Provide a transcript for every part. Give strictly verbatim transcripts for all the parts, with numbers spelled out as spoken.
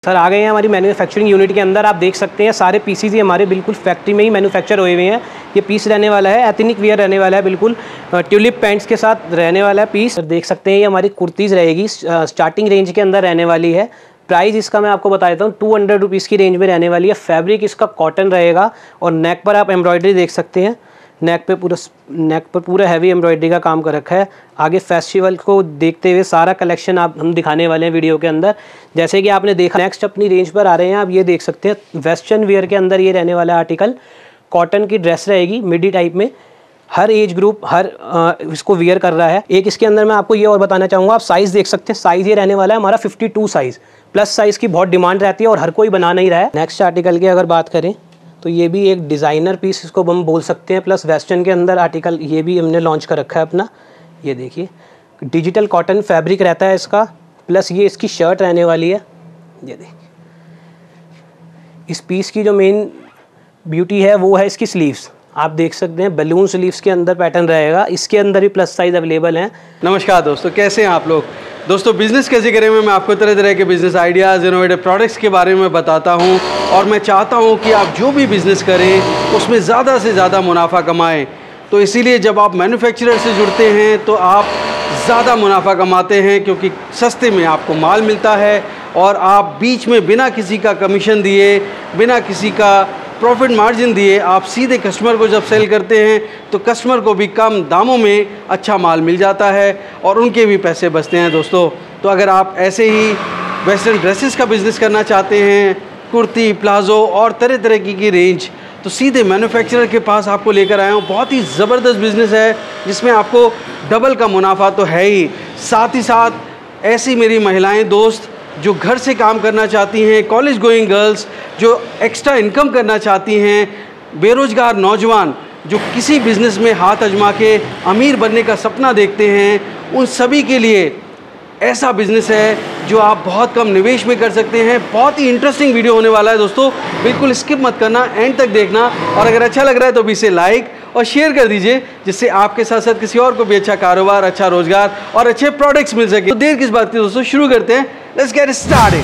Sir आ गए हैं हमारी मैन्युफैक्चरिंग यूनिट के अंदर। आप देख सकते हैं सारे पीसीज हमारे बिल्कुल फैक्ट्री में ही मैन्युफैक्चर हुए हुए हैं। ये पीस रहने वाला है एथनिक वियर रहने वाला है, बिल्कुल ट्यूलिप पैंट्स के साथ रहने वाला है पीस। देख सकते हैं ये हमारी कुर्तीज़ रहेगी, स्टार्टिंग रेंज के अंदर रहने वाली है। प्राइस इसका मैं आपको बता देता हूँ, टू हंड्रेड रुपीज़ की रेंज में रहने वाली है। फैब्रिक इसका कॉटन रहेगा और नेक पर आप एम्ब्रॉयडरी देख सकते हैं। नेक पे पूरा नेक पर पूरा हैवी एम्ब्रॉयडरी का काम कर रखा है। आगे फेस्टिवल को देखते हुए सारा कलेक्शन आप हम दिखाने वाले हैं वीडियो के अंदर। जैसे कि आपने देखा, नेक्स्ट अपनी रेंज पर आ रहे हैं। आप ये देख सकते हैं वेस्टर्न वियर के अंदर ये रहने वाला आर्टिकल। कॉटन की ड्रेस रहेगी मिडी टाइप में, हर एज ग्रुप हर आ, इसको वियर कर रहा है। एक इसके अंदर मैं आपको ये और बताना चाहूँगा, आप साइज़ देख सकते हैं। साइज़ ये रहने वाला है हमारा fifty two size. Plus size की बहुत डिमांड रहती है और हर कोई बना नहीं रहा है। नेक्स्ट आर्टिकल की अगर बात करें तो ये भी एक डिज़ाइनर पीस इसको हम बोल सकते हैं। प्लस वेस्टर्न के अंदर आर्टिकल ये भी हमने लॉन्च कर रखा है अपना। ये देखिए डिजिटल कॉटन फैब्रिक रहता है इसका। प्लस ये इसकी शर्ट रहने वाली है। ये देखिए इस पीस की जो मेन ब्यूटी है वो है इसकी स्लीव्स। आप देख सकते हैं बलून स्लीव्स के अंदर पैटर्न रहेगा। इसके अंदर भी प्लस साइज़ अवेलेबल हैं। नमस्कार दोस्तों, कैसे हैं आप लोग। दोस्तों बिज़नेस कैसे करें में मैं आपको तरह तरह के बिज़नेस आइडियाज़, इनोवेटिव प्रोडक्ट्स के बारे में बताता हूं। और मैं चाहता हूं कि आप जो भी बिज़नेस करें उसमें ज़्यादा से ज़्यादा मुनाफा कमाएं। तो इसीलिए जब आप मैन्युफैक्चरर से जुड़ते हैं तो आप ज़्यादा मुनाफा कमाते हैं, क्योंकि सस्ते में आपको माल मिलता है और आप बीच में बिना किसी का कमीशन दिए, बिना किसी का प्रॉफिट मार्जिन दिए आप सीधे कस्टमर को जब सेल करते हैं तो कस्टमर को भी कम दामों में अच्छा माल मिल जाता है और उनके भी पैसे बचते हैं दोस्तों। तो अगर आप ऐसे ही वेस्टर्न ड्रेसेस का बिज़नेस करना चाहते हैं, कुर्ती, प्लाज़ो और तरह तरह की, की रेंज, तो सीधे मैन्युफैक्चरर के पास आपको लेकर आया हूँ। बहुत ही ज़बरदस्त बिज़नेस है जिसमें आपको डबल का मुनाफा तो है ही, साथ ही साथ ऐसी मेरी महिलाएँ दोस्त जो घर से काम करना चाहती हैं, कॉलेज गोइंग गर्ल्स जो एक्स्ट्रा इनकम करना चाहती हैं, बेरोज़गार नौजवान जो किसी बिज़नेस में हाथ आजमा के अमीर बनने का सपना देखते हैं, उन सभी के लिए ऐसा बिज़नेस है जो आप बहुत कम निवेश में कर सकते हैं। बहुत ही इंटरेस्टिंग वीडियो होने वाला है दोस्तों, बिल्कुल स्किप मत करना, एंड तक देखना। और अगर अच्छा लग रहा है तो भी इसे लाइक और शेयर कर दीजिए, जिससे आपके साथ साथ किसी और को भी अच्छा कारोबार, अच्छा रोजगार और अच्छे प्रोडक्ट्स मिल सके। तो देर किस बात की दोस्तों, शुरू करते हैं। Let's get started.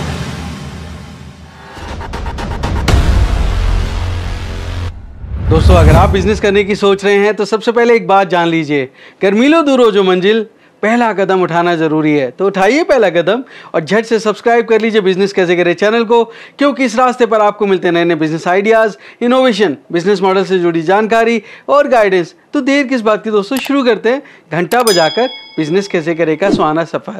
दोस्तों अगर आप बिजनेस करने की सोच रहे हैं तो सबसे पहले एक बात जान लीजिए, कर मिलो दूर हो जो मंजिल, पहला कदम उठाना जरूरी है। तो उठाइए पहला कदम और झट से सब्सक्राइब कर लीजिए बिजनेस कैसे करें चैनल को, क्योंकि इस रास्ते पर आपको मिलते नए नए business ideas, innovation, business model से जुड़ी जानकारी और गाइडेंस। तो देर किस बात की दोस्तों, शुरू करते हैं घंटा बजाकर बिजनेस कैसे करें का सुहाना सफ़र।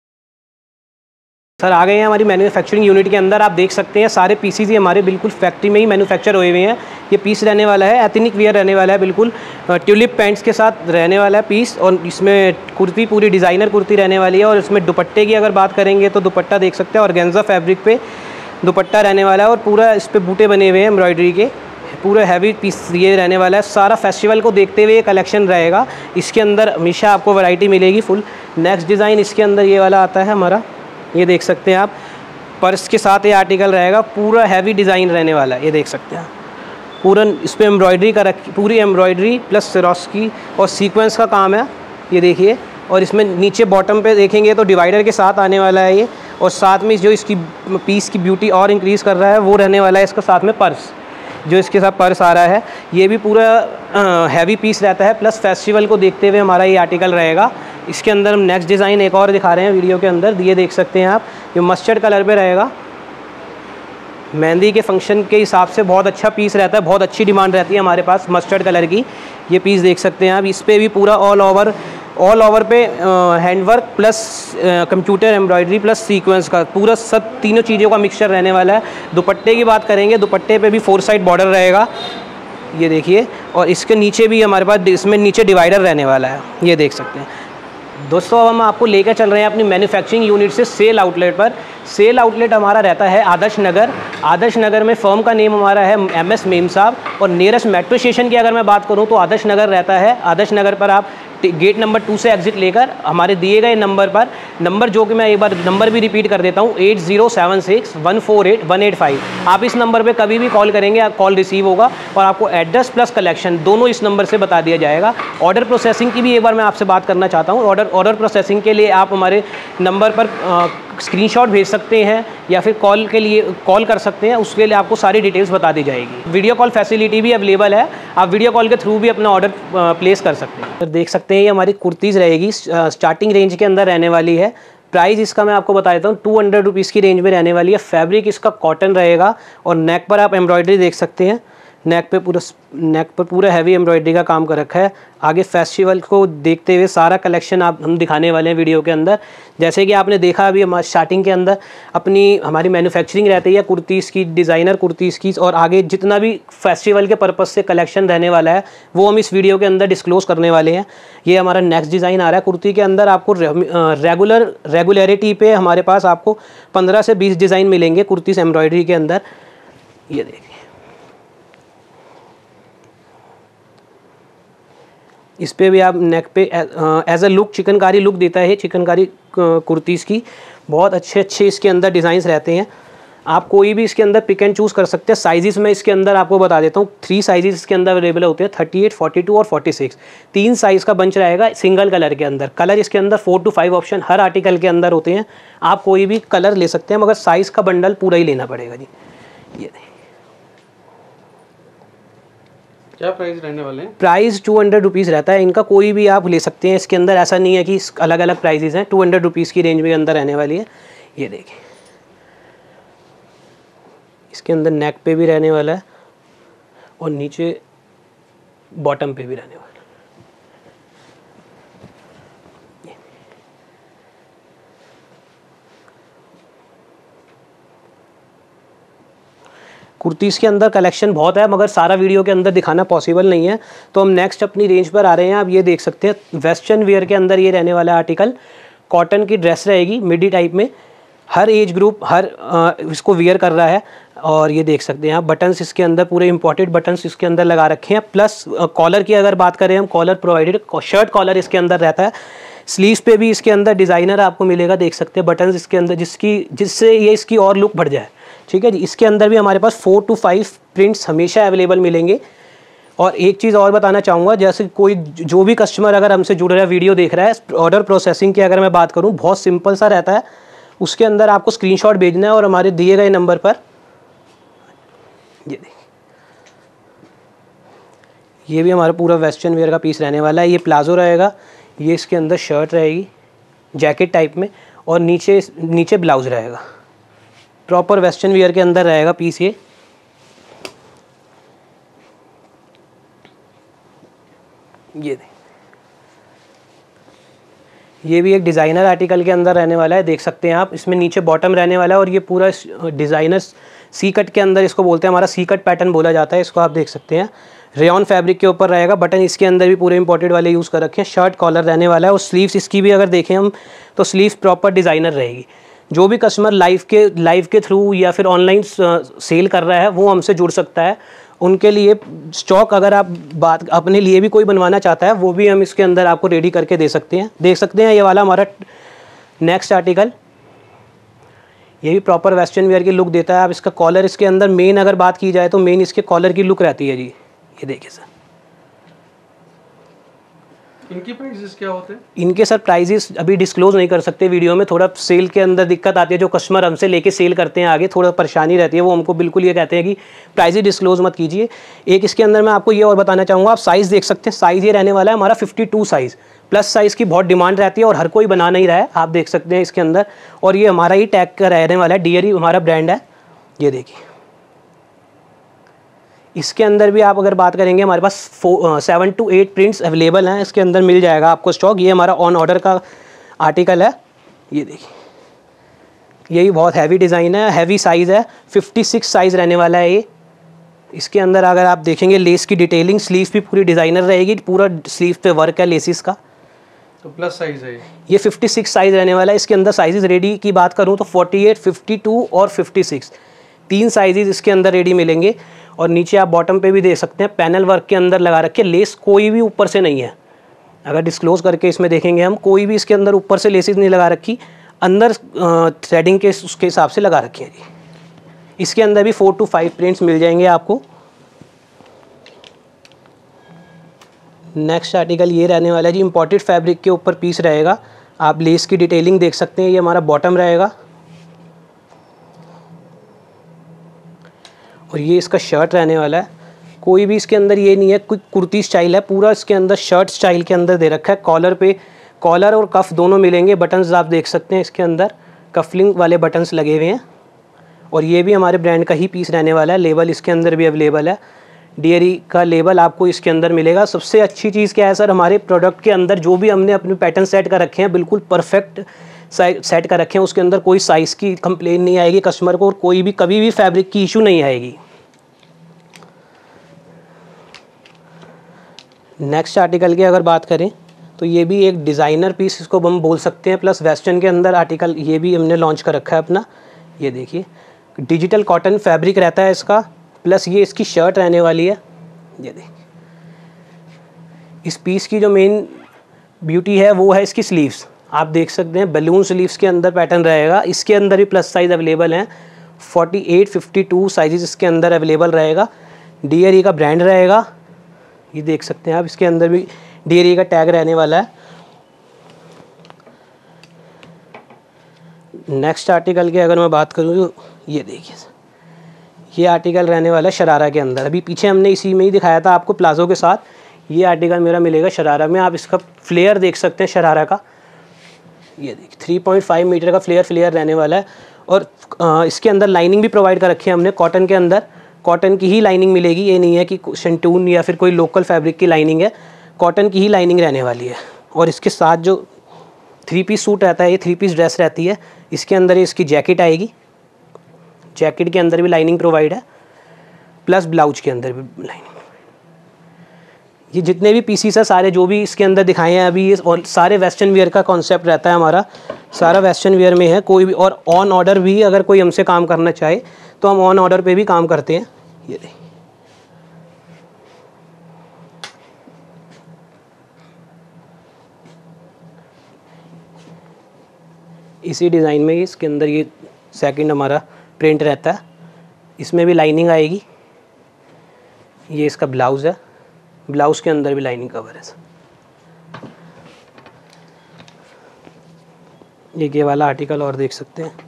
सर आ गए हैं हमारी मैन्युफैक्चरिंग यूनिट के अंदर। आप देख सकते हैं सारे पीसीज ही हमारे बिल्कुल फैक्ट्री में ही मैन्युफैक्चर हुए हुए हैं। ये पीस रहने वाला है एथनिक वियर रहने वाला है, बिल्कुल ट्यूलिप पैंट्स के साथ रहने वाला है पीस। और इसमें कुर्ती पूरी डिज़ाइनर कुर्ती रहने वाली है। और इसमें दुपट्टे की अगर बात करेंगे तो दुपट्टा देख सकते हैं ऑर्गेन्जा फैब्रिक पे दुपट्टा रहने वाला है और पूरा इस पर बूटे बने हुए हैं एम्ब्रॉयडरी के। पूरा हैवी पीस ये रहने वाला है। सारा फेस्टिवल को देखते हुए ये कलेक्शन रहेगा। इसके अंदर हमेशा आपको वैरायटी मिलेगी फुल। नेक्स्ट डिज़ाइन इसके अंदर ये वाला आता है हमारा, ये देख सकते हैं आप, पर्स के साथ ये आर्टिकल रहेगा। पूरा हैवी डिज़ाइन रहने वाला है, ये देख सकते हैं पूरा इस पर एम्ब्रॉयडरी का रख पूरी एम्ब्रॉयडरी प्लस सिरोस्की और सीक्वेंस का काम है, ये देखिए। और इसमें नीचे बॉटम पे देखेंगे तो डिवाइडर के साथ आने वाला है ये। और साथ में जो इसकी पीस की ब्यूटी और इंक्रीज़ कर रहा है वो रहने वाला है इसका साथ में पर्स, जो इसके साथ पर्स आ रहा है। ये भी पूरा हैवी पीस रहता है। प्लस फेस्टिवल को देखते हुए हमारा ये आर्टिकल रहेगा। इसके अंदर हम नेक्स्ट डिज़ाइन एक और दिखा रहे हैं वीडियो के अंदर, ये देख सकते हैं आप। ये मस्टर्ड कलर पे रहेगा, मेहंदी के फंक्शन के हिसाब से बहुत अच्छा पीस रहता है। बहुत अच्छी डिमांड रहती है हमारे पास मस्टर्ड कलर की। ये पीस देख सकते हैं आप। इस पर भी पूरा ऑल ओवर ऑल ओवर पे handwork plus computer embroidery plus sequence का पूरा सब तीनों चीज़ों का मिक्सचर रहने वाला है। दुपट्टे की बात करेंगे, दुपट्टे पे भी फोर साइड बॉर्डर रहेगा, ये देखिए। और इसके नीचे भी हमारे पास इसमें नीचे डिवाइडर रहने वाला है, ये देख सकते हैं दोस्तों। अब हम आपको लेकर चल रहे हैं अपनी मैन्युफैक्चरिंग यूनिट से सेल आउटलेट पर। सेल आउटलेट हमारा रहता है आदर्श नगर। आदर्श नगर में फर्म का नेम हमारा है एम एस मेम साहब। और नियरेस्ट मेट्रो स्टेशन की अगर मैं बात करूं तो आदर्श नगर रहता है। आदर्श नगर पर आप गेट नंबर टू से एग्जिट लेकर हमारे दिए गए नंबर पर, नंबर जो कि मैं एक बार नंबर भी रिपीट कर देता हूँ, eight zero seven six one four eight one eight five. आप इस नंबर पे कभी भी कॉल करेंगे, कॉल रिसीव होगा और आपको एड्रेस प्लस कलेक्शन दोनों इस नंबर से बता दिया जाएगा। ऑर्डर प्रोसेसिंग की भी एक बार मैं आपसे बात करना चाहता हूँ। ऑर्डर ऑर्डर प्रोसेसिंग के लिए आप हमारे नंबर पर स्क्रीनशॉट भेज सकते हैं या फिर कॉल के लिए कॉल कर सकते हैं, उसके लिए आपको सारी डिटेल्स बता दी जाएगी। वीडियो कॉल फैसिलिटी भी अवेलेबल है, आप वीडियो कॉल के थ्रू भी अपना ऑर्डर प्लेस कर सकते हैं। तो देख सकते हैं ये हमारी कुर्तीज़ रहेगी, स्टार्टिंग रेंज के अंदर रहने वाली है। प्राइस इसका मैं आपको बता देता हूँ, टू हंड्रेड रुपीज़ की रेंज में रहने वाली है। फैब्रिक इसका कॉटन रहेगा और नेक पर आप एम्ब्रॉयडरी देख सकते हैं, नेक पे पूरा नेक पर पूरा हैवी एम्ब्रॉयडरी का काम कर रखा है। आगे फेस्टिवल को देखते हुए सारा कलेक्शन आप हम दिखाने वाले हैं वीडियो के अंदर। जैसे कि आपने देखा अभी हमारे स्टार्टिंग के अंदर अपनी हमारी मैन्युफैक्चरिंग रहती है कुर्तीज़ की, डिज़ाइनर कुर्तीज़ की, और आगे जितना भी फेस्टिवल के पर्पज़ से कलेक्शन रहने वाला है वो हम इस वीडियो के अंदर डिस्क्लोज़ करने वाले हैं। ये हमारा नेक्स्ट डिज़ाइन आ रहा है कुर्ती के अंदर। आपको रेगुलर रेगुलरिटी पे हमारे पास आपको पंद्रह से बीस डिज़ाइन मिलेंगे कुर्तीज़ एम्ब्रॉयडरी के अंदर। ये देखिए, इस पे भी आप नेक पे as a look chikankari look देता है चिकनकारी कुर्तीज़ की। बहुत अच्छे अच्छे इसके अंदर डिज़ाइंस रहते हैं। आप कोई भी इसके अंदर पिक एंड चूज़ कर सकते हैं। साइजेस में इसके अंदर आपको बता देता हूँ, थ्री साइजेस इसके अंदर अवेलेबल होते हैं, थर्टी एट, फोर्टी टू और फोर्टी सिक्स। तीन साइज़ का बंच रहेगा सिंगल कलर के अंदर। कलर इसके अंदर फोर टू फाइव ऑप्शन हर आर्टिकल के अंदर होते हैं, आप कोई भी कलर ले सकते हैं, मगर साइज़ का बंडल पूरा ही लेना पड़ेगा जी। ये क्या प्राइस रहने वाले हैं? प्राइस टू हंड्रेड रुपीज़ रहता है इनका, कोई भी आप ले सकते हैं इसके अंदर, ऐसा नहीं है कि अलग अलग प्राइजेज़ हैं। टू हंड्रेड रुपीज़ की रेंज में अंदर रहने वाली है। ये देखिए, इसके अंदर नेक पे भी रहने वाला है और नीचे बॉटम पे भी रहने वाला है। कुर्तीज़ के अंदर कलेक्शन बहुत है, मगर सारा वीडियो के अंदर दिखाना पॉसिबल नहीं है, तो हम नेक्स्ट अपनी रेंज पर आ रहे हैं। आप ये देख सकते हैं वेस्टर्न वेयर के अंदर ये रहने वाला आर्टिकल, कॉटन की ड्रेस रहेगी मिडी टाइप में। हर एज ग्रुप हर आ, इसको वियर कर रहा है। और ये देख सकते हैं आप बटन्स इसके अंदर पूरे इंपॉर्टेंट बटन्स इसके अंदर लगा रखे हैं। प्लस कॉलर की अगर बात करें हम, कॉलर प्रोवाइडेड, शर्ट कॉलर इसके अंदर रहता है। स्लीव्स पे भी इसके अंदर डिज़ाइनर आपको मिलेगा, देख सकते हैं बटन्स इसके अंदर, जिसकी जिससे ये इसकी और लुक बढ़ जाए। ठीक है जी। इसके अंदर भी हमारे पास फोर टू फाइव प्रिंट्स हमेशा अवेलेबल मिलेंगे। और एक चीज़ और बताना चाहूँगा, जैसे कोई जो भी कस्टमर अगर हमसे जुड़ रहा है, वीडियो देख रहा है, ऑर्डर प्रोसेसिंग की अगर मैं बात करूँ, बहुत सिंपल सा रहता है। उसके अंदर आपको स्क्रीनशॉट भेजना है और हमारे दिए गए नंबर पर, ये देखिए, ये भी हमारा पूरा वेस्टर्न वेयर का पीस रहने वाला है। ये प्लाजो रहेगा, ये इसके अंदर शर्ट रहेगी जैकेट टाइप में, और नीचे नीचे ब्लाउज रहेगा। प्रॉपर वेस्टर्न वियर के अंदर रहेगा पीस। ये ये ये भी एक डिज़ाइनर आर्टिकल के अंदर रहने वाला है, देख सकते हैं आप। इसमें नीचे बॉटम रहने वाला है और ये पूरा डिज़ाइनर सी कट के अंदर इसको बोलते हैं, हमारा सी कट पैटर्न बोला जाता है इसको। आप देख सकते हैं रेयॉन फैब्रिक के ऊपर रहेगा। बटन इसके अंदर भी पूरे इंपोर्टेड वाले यूज़ कर रखे हैं। शर्ट कॉलर रहने वाला है और स्लीव्स इसकी भी अगर देखें हम तो स्लीव्स प्रॉपर डिज़ाइनर रहेगी। जो भी कस्टमर लाइव के लाइव के थ्रू या फिर ऑनलाइन सेल कर रहा है वो हमसे जुड़ सकता है। उनके लिए स्टॉक अगर आप बात अपने लिए भी कोई बनवाना चाहता है, वो भी हम इसके अंदर आपको रेडी करके दे सकते हैं। देख सकते हैं ये वाला हमारा नेक्स्ट आर्टिकल, ये भी प्रॉपर वेस्टर्न वेयर की लुक देता है। आप इसका कॉलर इसके अंदर मेन अगर बात की जाए तो मेन इसके कॉलर की लुक रहती है जी। ये देखिए सर, इनकी प्राइसेस क्या होते हैं? इनके सर प्राइजेस अभी डिस्क्लोज नहीं कर सकते वीडियो में, थोड़ा सेल के अंदर दिक्कत आती है। जो कस्टमर हमसे लेके सेल करते हैं आगे, थोड़ा परेशानी रहती है, वो हमको बिल्कुल ये कहते हैं कि प्राइजेस डिस्क्लोज मत कीजिए। एक इसके अंदर मैं आपको ये और बताना चाहूँगा, आप साइज़ देख सकते हैं। साइज़ ये रहने वाला है हमारा fifty two size. Plus size की बहुत डिमांड रहती है और हर कोई बना नहीं रहा है, आप देख सकते हैं इसके अंदर। और ये हमारा ही टैग का रहने वाला है, डियरी हमारा ब्रांड है। ये देखिए, इसके अंदर भी आप अगर बात करेंगे, हमारे पास seven two eight prints available हैं, इसके अंदर मिल जाएगा आपको स्टॉक। ये हमारा ऑन ऑर्डर का आर्टिकल है। ये देखिए, यही बहुत हैवी डिज़ाइन है, हैवी साइज़ है, फिफ्टी सिक्स साइज़ रहने वाला है ये। इसके अंदर अगर आप देखेंगे लेस की डिटेलिंग, स्लीव भी पूरी डिज़ाइनर रहेगी, पूरा स्लीव पे वर्क है लेसिस का। तो प्लस साइज़ है ये फिफ्टी सिक्स साइज़ रहने वाला है। इसके अंदर साइज़ रेडी की बात करूँ तो फोर्टी एट, फिफ्टी टू और फिफ्टी सिक्स, तीन साइज़ इसके अंदर रेडी मिलेंगे। और नीचे आप बॉटम पे भी देख सकते हैं, पैनल वर्क के अंदर लगा रखे, लेस कोई भी ऊपर से नहीं है। अगर डिस्क्लोज करके इसमें देखेंगे हम, कोई भी इसके अंदर ऊपर से लेसेस नहीं लगा रखी, अंदर थ्रेडिंग के उसके हिसाब से लगा रखी है जी। इसके अंदर भी फोर टू फाइव प्रिंट्स मिल जाएंगे आपको। नेक्स्ट आर्टिकल ये रहने वाला है जी, इम्पोर्टेड फैब्रिक के ऊपर पीस रहेगा। आप लेस की डिटेलिंग देख सकते हैं, ये हमारा बॉटम रहेगा और ये इसका शर्ट रहने वाला है। कोई भी इसके अंदर ये नहीं है कोई कुर्ती स्टाइल है, पूरा इसके अंदर शर्ट स्टाइल के अंदर दे रखा है। कॉलर पे कॉलर और कफ दोनों मिलेंगे। बटन्स आप देख सकते हैं इसके अंदर कफलिंग वाले बटन्स लगे हुए हैं। और ये भी हमारे ब्रांड का ही पीस रहने वाला है। लेबल इसके अंदर भी अवेलेबल है, डियरी का लेबल आपको इसके अंदर मिलेगा। सबसे अच्छी चीज़ क्या है सर, हमारे प्रोडक्ट के अंदर जो भी हमने अपने पैटर्न सेट कर रखे हैं बिल्कुल परफेक्ट सेट कर रखे हैं। उसके अंदर कोई साइज़ की कंप्लेन नहीं आएगी कस्टमर को, और कोई भी कभी भी फैब्रिक की इशू नहीं आएगी। नेक्स्ट आर्टिकल की अगर बात करें तो ये भी एक डिज़ाइनर पीस इसको हम बोल सकते हैं, प्लस वेस्टर्न के अंदर आर्टिकल ये भी हमने लॉन्च कर रखा है अपना। ये देखिए डिजिटल कॉटन फैब्रिक रहता है इसका, प्लस ये इसकी शर्ट रहने वाली है। ये देखिए इस पीस की जो मेन ब्यूटी है वो है इसकी स्लीव्स। आप देख सकते हैं बलून स्लीव्स के अंदर पैटर्न रहेगा। इसके अंदर भी प्लस साइज़ अवेलेबल हैं, अड़तालीस, बावन साइजेस इसके अंदर अवेलेबल रहेगा। डियरी का ब्रांड रहेगा, ये देख सकते हैं आप। इसके अंदर भी डियरी का टैग रहने वाला है। नेक्स्ट आर्टिकल की अगर मैं बात करूँ तो ये देखिए ये आर्टिकल रहने वाला है शरारा के अंदर। अभी पीछे हमने इसी में ही दिखाया था आपको प्लाजो के साथ, ये आर्टिकल मेरा मिलेगा शरारा में। आप इसका फ्लेयर देख सकते हैं शरारा का, ये देखिए थ्री पॉइंट फाइव मीटर का फ्लेयर फ्लेयर रहने वाला है। और आ, इसके अंदर लाइनिंग भी प्रोवाइड कर रखी है हमने कॉटन के अंदर। कॉटन की ही लाइनिंग मिलेगी, ये नहीं है कि शेंटून या फिर कोई लोकल फैब्रिक की लाइनिंग है, कॉटन की ही लाइनिंग रहने वाली है। और इसके साथ जो थ्री पीस सूट रहता है, ये थ्री पीस ड्रेस रहती है। इसके अंदर इसकी जैकेट आएगी, जैकेट के अंदर भी लाइनिंग प्रोवाइड है, प्लस ब्लाउज के अंदर भी लाइनिंग। ये जितने भी पीसीस है सारे जो भी इसके अंदर दिखाए हैं अभी, ये और सारे वेस्टर्न वियर का कॉन्सेप्ट रहता है हमारा, सारा वेस्टर्न वियर में है। कोई भी और ऑन ऑर्डर भी अगर कोई हमसे काम करना चाहे तो हम ऑन ऑर्डर पे भी काम करते हैं। ये देखिए इसी डिज़ाइन में इसके अंदर ये सेकंड हमारा प्रिंट रहता है, इसमें भी लाइनिंग आएगी। ये इसका ब्लाउज़ है, ब्लाउज़ के अंदर भी लाइनिंग कवर है। एक ये वाला आर्टिकल और देख सकते हैं,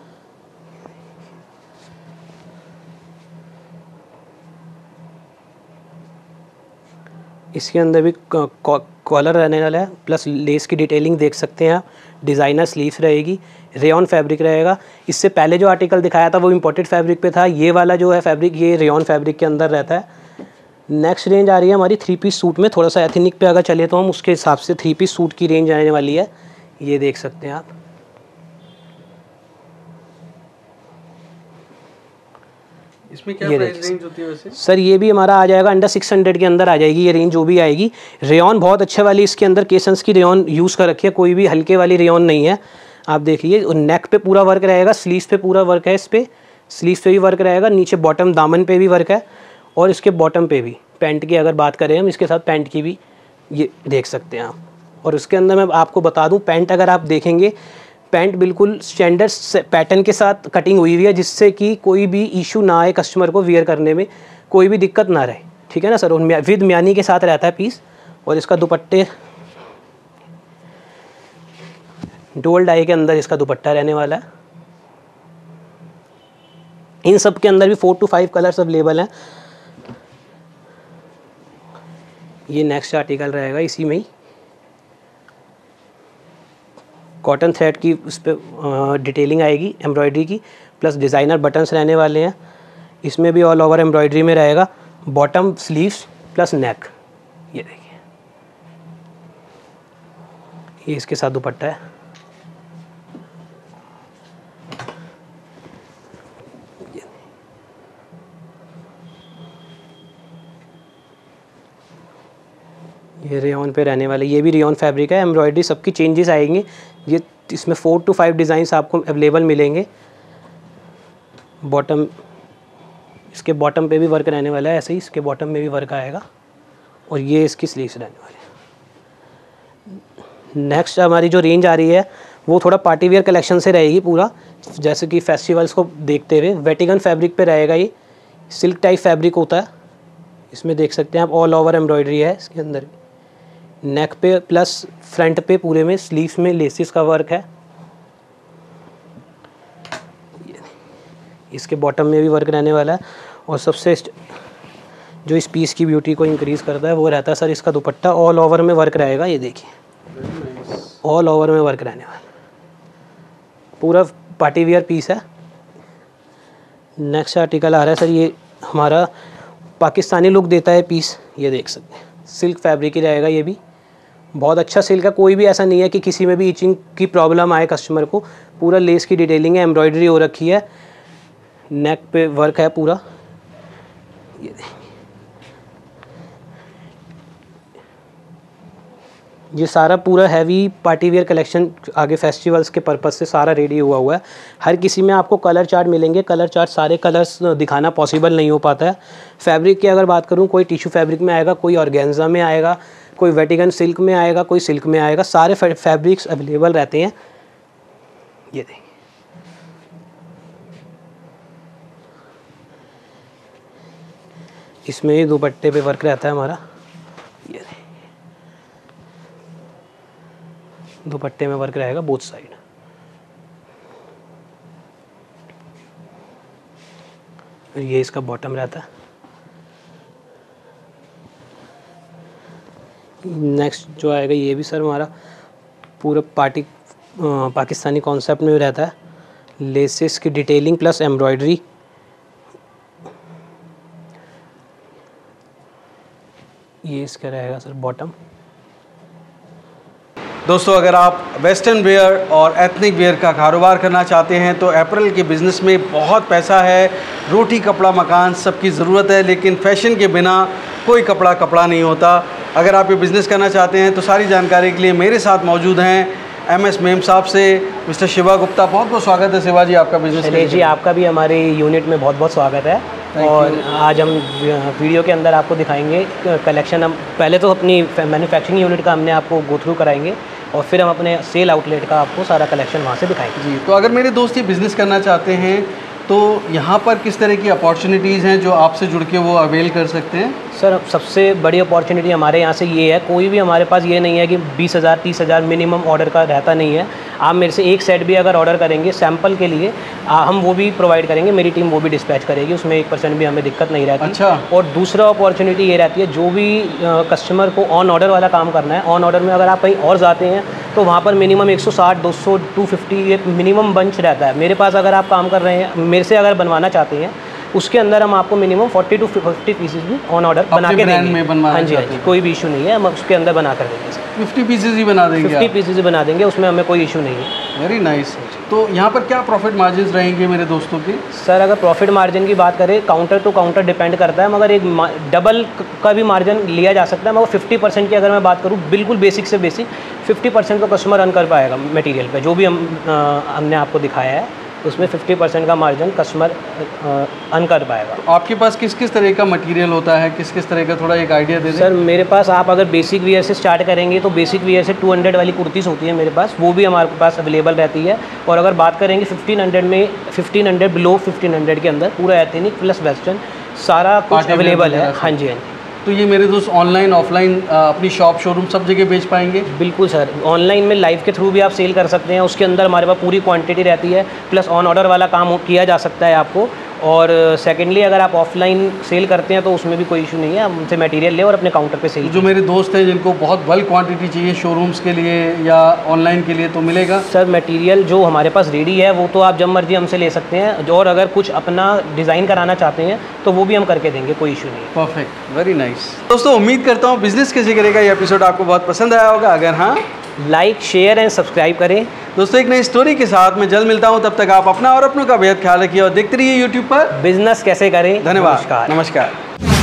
इसके अंदर भी कॉलर रहने वाला है, प्लस लेस की डिटेलिंग देख सकते हैं आप। डिज़ाइनर स्लीव्स रहेगी, रेयॉन फैब्रिक रहेगा। इससे पहले जो आर्टिकल दिखाया था वो इम्पोर्टेड फैब्रिक पे था, ये वाला जो है फैब्रिक ये रेयॉन फैब्रिक के अंदर रहता है। नेक्स्ट रेंज आ रही है हमारी थ्री पीस सूट में। थोड़ा सा एथनिक पे अगर चले तो हम उसके हिसाब से थ्री पीस सूट की रेंज आने वाली है, ये देख सकते हैं आप। इसमें क्या प्राइस रेंज होती है वैसे? सर ये भी हमारा आ जाएगा अंडर सिक्स हंड्रेड के अंदर आ जाएगी ये रेंज जो भी आएगी। रेयॉन बहुत अच्छे वाली इसके अंदर केसन्स की रेयॉन यूज़ कर रखी है, कोई भी हल्के वाली रेयॉन नहीं है। आप देखिए नेक पे पूरा वर्क रहेगा, स्लीव्स पे पूरा वर्क है, इस पर स्लीव्स पे भी वर्क रहेगा, नीचे बॉटम दामन पे भी वर्क है, और इसके बॉटम पे भी। पैंट की अगर बात करें हम, इसके साथ पैंट की भी ये देख सकते हैं आप। और उसके अंदर मैं आपको बता दूं, पैंट अगर आप देखेंगे, पैंट बिल्कुल स्टैंडर्ड पैटर्न के साथ कटिंग हुई हुई है, जिससे कि कोई भी इशू ना आए कस्टमर को वियर करने में, कोई भी दिक्कत ना रहे। ठीक है ना सर। और विद म्यानी के साथ रहता है पीस। और इसका दुपट्टे डोल डाई के अंदर इसका दुपट्टा रहने वाला है। इन सब के अंदर भी four two five colours available हैं। ये नेक्स्ट आर्टिकल रहेगा इसी में ही, कॉटन थ्रेड की उस पर डिटेलिंग आएगी एम्ब्रॉयडरी की, प्लस डिज़ाइनर बटन्स रहने वाले हैं। इसमें भी ऑल ओवर एम्ब्रॉयडरी में रहेगा, बॉटम स्लीव्स प्लस नेक। ये देखिए ये इसके साथ दुपट्टा है। ये रेयॉन पे रहने वाले, ये भी रेयॉन फैब्रिक है। एम्ब्रॉयडरी सबकी चेंजेस आएंगे। ये इसमें फोर टू फाइव डिज़ाइंस आपको अवेलेबल मिलेंगे। बॉटम, इसके बॉटम पे भी वर्क रहने वाला है, ऐसे ही इसके बॉटम में भी वर्क आएगा। और ये इसकी स्लीव्स रहने वाली है। नेक्स्ट हमारी जो रेंज आ रही है वो थोड़ा पार्टी वेयर कलेक्शन से रहेगी पूरा, जैसे कि फेस्टिवल्स को देखते हुए। वेटिगन फैब्रिक पे रहेगा, ये सिल्क टाइप फैब्रिक होता है। इसमें देख सकते हैं आप ऑल ओवर एम्ब्रॉयडरी है इसके अंदर, नेक पे प्लस फ्रंट पे पूरे में स्लीव्स में लेसिस का वर्क है। इसके बॉटम में भी वर्क रहने वाला है। और सबसे जो इस पीस की ब्यूटी को इंक्रीज़ करता है वो रहता है सर इसका दुपट्टा। ऑल ओवर में वर्क रहेगा, ये देखिए ऑल ओवर में वर्क रहने वाला, पूरा पार्टी वियर पीस है। नेक्स्ट आर्टिकल आ रहा है सर, ये हमारा पाकिस्तानी लुक देता है पीस, ये देख सकते हैं सिल्क फैब्रिक ही रहेगा, ये भी बहुत अच्छा सिल्क है। कोई भी ऐसा नहीं है कि किसी में भी इचिंग की प्रॉब्लम आए कस्टमर को। पूरा लेस की डिटेलिंग है, एम्ब्रॉयडरी हो रखी है, नेक पे वर्क है पूरा, ये देखिए। ये सारा पूरा हैवी पार्टी वेयर कलेक्शन आगे फेस्टिवल्स के पर्पज़ से सारा रेडी हुआ हुआ है। हर किसी में आपको कलर चार्ट मिलेंगे, कलर चार्ट सारे कलर्स दिखाना पॉसिबल नहीं हो पाता है। फैब्रिक की अगर बात करूँ, कोई टिश्यू फैब्रिक में आएगा, कोई ऑर्गेन्जा में आएगा, कोई वेटिगन सिल्क में आएगा, कोई सिल्क में आएगा, सारे फैब्रिक्स अवेलेबल रहते हैं। ये देखिए इसमें ही दुपट्टे पे वर्क रहता है हमारा, ये देखिए दुपट्टे में वर्क रहेगा बोथ साइड। ये इसका बॉटम रहता है। नेक्स्ट जो आएगा ये भी सर हमारा पूरा पार्टी पाकिस्तानी कॉन्सेप्ट में रहता है, लेसेस की डिटेलिंग प्लस एम्ब्रॉयडरी। ये इसका रहेगा सर बॉटम। दोस्तों अगर आप वेस्टर्न वेयर और एथनिक वेयर का कारोबार करना चाहते हैं तो अप्रैल के बिज़नेस में बहुत पैसा है। रोटी कपड़ा मकान सबकी ज़रूरत है, लेकिन फैशन के बिना कोई कपड़ा कपड़ा नहीं होता। अगर आप ये बिज़नेस करना चाहते हैं तो सारी जानकारी के लिए मेरे साथ मौजूद हैं एम एस मेम साहब से मिस्टर शिवा गुप्ता। बहुत बहुत स्वागत है शिवा जी आपका बिज़नेस। शैलेश जी आपका भी हमारे यूनिट में बहुत बहुत स्वागत है। और आज हम वीडियो के अंदर आपको दिखाएंगे कलेक्शन। हम पहले तो अपनी मैन्युफैक्चरिंग यूनिट का हमने आपको गो थ्रू कराएंगे और फिर हम अपने सेल आउटलेट का आपको सारा कलेक्शन वहाँ से दिखाएंगे। जी, तो अगर मेरे दोस्त ये बिज़नेस करना चाहते हैं तो यहाँ पर किस तरह की अपॉर्चुनिटीज़ हैं जो आपसे जुड़ के वो अवेल कर सकते हैं? सर सबसे बड़ी अपॉर्चुनिटी हमारे यहाँ से ये है, कोई भी हमारे पास ये नहीं है कि बीस हज़ार तीस हज़ार मिनिमम ऑर्डर का रहता नहीं है। आप मेरे से एक सेट भी अगर ऑर्डर करेंगे सैंपल के लिए, आ, हम वो भी प्रोवाइड करेंगे, मेरी टीम वो भी डिस्पैच करेगी, उसमें एक परसेंट भी हमें दिक्कत नहीं रहती। अच्छा। और दूसरा अपॉर्चुनिटी ये रहती है, जो भी कस्टमर को ऑन ऑर्डर वाला काम करना है, ऑन ऑर्डर में अगर आप कहीं और जाते हैं तो वहाँ पर मिनिमम एक सौ साठ, दो सौ, दो सौ पचास ये मिनिमम बंच रहता है। मेरे पास अगर आप काम कर रहे हैं, मेरे से अगर बनवाना चाहते हैं, उसके अंदर हम आपको मिनिमम चालीस टू पचास पीसेस भी ऑन ऑर्डर बना के देंगे। हाँ जी हाँ जी, कोई भी इशू नहीं है, हम उसके अंदर बना कर देंगे। पचास पीसेस ही बना देंगे? पचास पीसेस ही बना देंगे, उसमें हमें कोई इशू नहीं है। Very nice. तो यहाँ पर क्या प्रॉफिट मार्जिन रहेंगे मेरे दोस्तों की? सर अगर प्रॉफिट मार्जिन की बात करें, काउंटर टू काउंटर डिपेंड करता है, मगर एक डबल का भी मार्जिन लिया जा सकता है। मगर पचास परसेंट की अगर मैं बात करूँ, बिल्कुल बेसिक से बेसिक पचास परसेंट तो कस्टमर अर्न कर पाएगा मटेरियल पे। जो भी हम आ, हमने आपको दिखाया है उसमें पचास परसेंट का मार्जिन कस्टमर अर्न कर पाएगा। तो आपके पास किस किस तरह का मटेरियल होता है, किस किस तरह का, थोड़ा एक आइडिया दे दें। सर मेरे पास आप अगर बेसिक वियर से स्टार्ट करेंगे तो बेसिक वियर से दो सौ वाली कुर्तीज़ होती है मेरे पास, वो भी हमारे पास अवेलेबल रहती है। और अगर बात करेंगे पंद्रह सौ में, पंद्रह सौ बिलो पंद्रह सौ के अंदर पूरा एथनिक प्लस वेस्टर्न सारा कुछ अवेलेबल है। हाँ जी हाँ जी। तो ये मेरे दोस्त ऑनलाइन ऑफलाइन अपनी शॉप शोरूम सब जगह बेच पाएंगे? बिल्कुल सर, ऑनलाइन में लाइव के थ्रू भी आप सेल कर सकते हैं, उसके अंदर हमारे पास पूरी क्वांटिटी रहती है, प्लस ऑन ऑर्डर वाला काम किया जा सकता है आपको। और सेकेंडली अगर आप ऑफलाइन सेल करते हैं तो उसमें भी कोई इशू नहीं है, आप उनसे मटेरियल ले और अपने काउंटर पे सेल। जो मेरे दोस्त हैं जिनको बहुत बल्क क्वांटिटी चाहिए शोरूम्स के लिए या ऑनलाइन के लिए, तो मिलेगा? सर मटेरियल जो हमारे पास रेडी है वो तो आप जब मर्जी हमसे ले सकते हैं, और अगर कुछ अपना डिज़ाइन कराना चाहते हैं तो वो भी हम करके देंगे, कोई इशू नहीं है। Perfect, very nice. दोस्तों उम्मीद करता हूँ बिजनेस के जिक्र का ये एपिसोड आपको बहुत पसंद आया होगा। अगर हाँ, लाइक शेयर एंड सब्सक्राइब करें। दोस्तों एक नई स्टोरी के साथ मैं जल्द मिलता हूं, तब तक आप अपना और अपनों का बेहद ख्याल रखिए और देखते रहिए यूट्यूब पर बिजनेस कैसे करें। धन्यवाद, नमस्कार।